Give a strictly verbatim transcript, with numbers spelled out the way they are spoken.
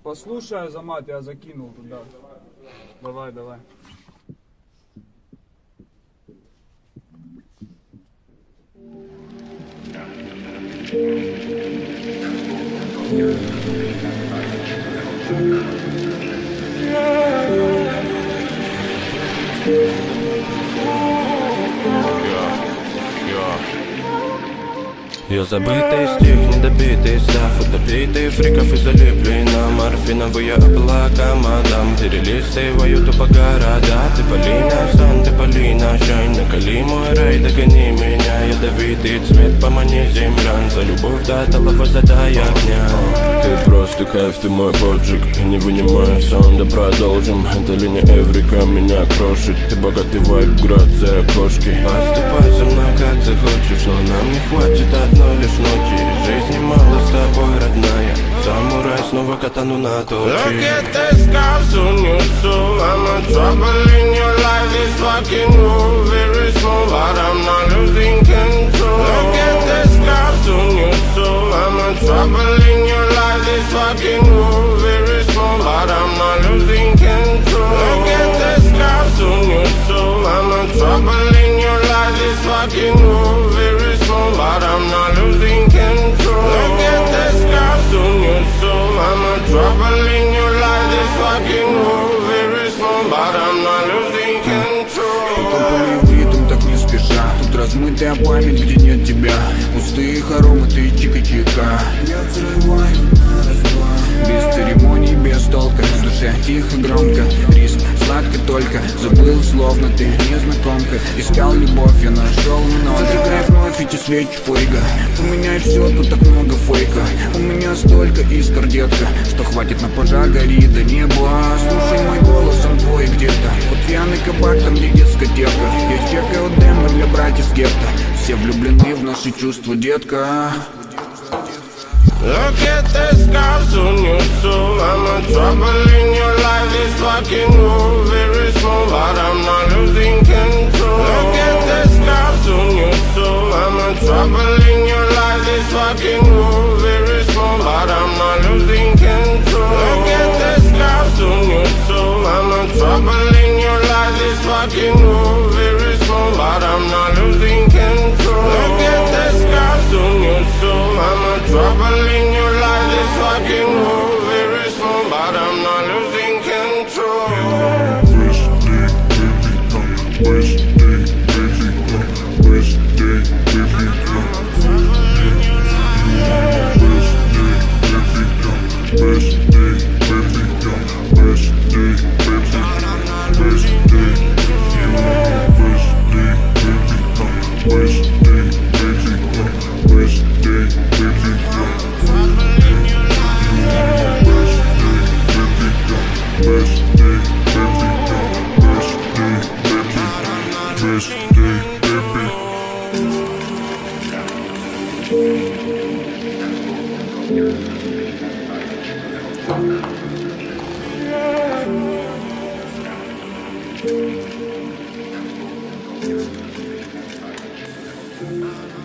Послушай, Азамат, я закинул туда. Давай, давай. Я забытый стих, недобитый став, утопитый фриков и залипли на морфиновые облака, мадам. Перелисты воют по города. Ты Полина, Сан, ты Полина, Шайн, накали мой рай, догони меня. Ядовитый цвет, помани землян, за любовь до талого задай огня. Ты просто кайф, ты мой поджиг, и не вынимай саунда, продолжим. Это линия Эврика меня крошит, ты богатый вайб, грация кошки. Поступай со мной как захочешь, но нам не хватит одной лишь ночи. Жизни мало с тобой, родная, самурай, снова катану на точи. Look at the scars on your soul, I'm a trouble in your life, this fucking room very small, but I'm not losing control. Look at the scars on your soul, I'm a trouble in your life, this fucking room very small, but I'm not losing control. Look at the scars on your soul, I'm a trouble in your life, this fucking room very small, but I'm not losing control. Look at the scars on your soul, I'm a trouble in your life, this fucking room very small, but I'm not losing control. Тут ритм так не спеша, тут размытая память, где нет тебя. Пустые ароматы чика-чика. Я взрываю на раз-два. Без церемоний, без толка, в душе тихо, громко. Риск, сладко только, забыл, словно ты незнакомка. Искал любовь, я нашел много. Зажигай вновь эти свечи фейга. Поменяй все, тут так много фейка. У меня столько искр, детка, что хватит на пожар, гори до неба. Слушай мой голос, он твой где-то. Вот пьяный кабак, там где дискотека. Я чекаю демо для братьев с гетто. Все влюблены в наши чувства, детка. Look at the scars on your soul, I'm a trouble in your life, this fucking room very small, but I'm not losing control. Look at the scars on your soul, I'm a trouble in your life, this fucking room very small, but I'm not losing control. Look at the scars on your soul, I'm a trouble in your life, this fucking room very small, but I'm not losing control. Look at the scars on your soul, I'm a trouble in your life, this fucking room very small, but I'm not losing control. Wish day, baby, uh, wish day, baby, uh, wish day, baby, uh, wish day, baby, uh, wish day, baby, uh, wish day, you wish day, baby, uh, wish day, baby, uh, wish day, baby, uh, wish day, baby, uh, wish day, baby, uh, wish day, baby. Wish day, baby. Yeah.